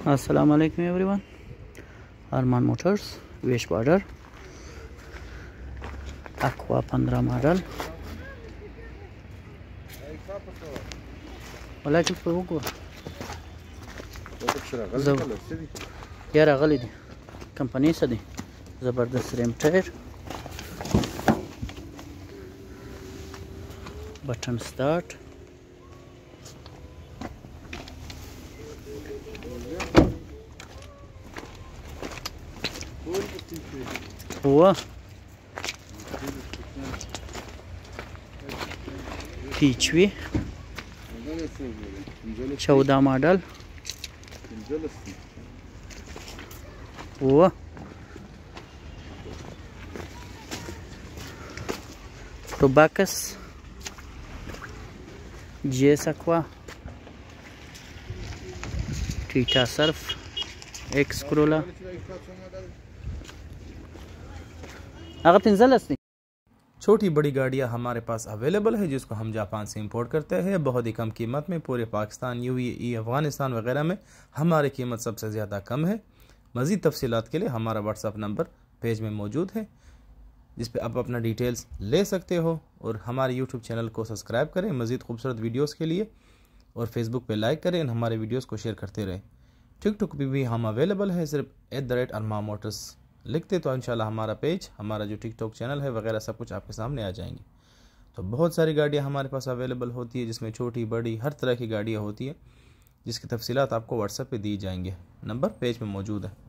अस्सलाम वालेकुम everyone. Armaan motors वेश बॉर्डर aqua 15 मॉडल ولكن په وګور یا راغلی دی کمپنی څه دی زبردست ریم ټایر بټن سٹارټ هو پیچوی 14 मॉडल هو टोबाकस जीएस aqua टीटा सर्फ एक्स क्रोला अगर पिंजल छोटी बड़ी गाड़ियाँ हमारे पास अवेलेबल है जिसको हम जापान से इंपोर्ट करते हैं बहुत ही कम कीमत में। पूरे पाकिस्तान यूएई अफ़गानिस्तान वगैरह में हमारी कीमत सबसे ज़्यादा कम है। मज़ीद तफसीलात के लिए हमारा व्हाट्सअप नंबर पेज में मौजूद है जिस पे आप अपना डिटेल्स ले सकते हो और हमारे यूट्यूब चैनल को सब्सक्राइब करें मज़ीद खूबसूरत वीडियोज़ के लिए और फेसबुक पर लाइक करें और हमारे वीडियोज़ को शेयर करते रहें। टिकटॉक पर भी हम अवेलेबल है, सिर्फ @अरमान मोटर्स लिखते तो इंशाल्लाह हमारा पेज हमारा जो टिकटॉक चैनल है वगैरह सब कुछ आपके सामने आ जाएंगे। तो बहुत सारी गाड़ियाँ हमारे पास अवेलेबल होती है जिसमें छोटी बड़ी हर तरह की गाड़ियाँ होती है जिसकी तफसीलात आपको व्हाट्सएप पे दी जाएंगे। नंबर पेज में मौजूद है।